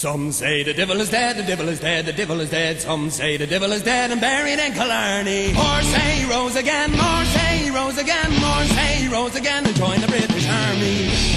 Some say the devil is dead, the devil is dead, the devil is dead. Some say the devil is dead and buried in Killarney. More say he rose again, more say he rose again, more say he rose again and joined the British Army.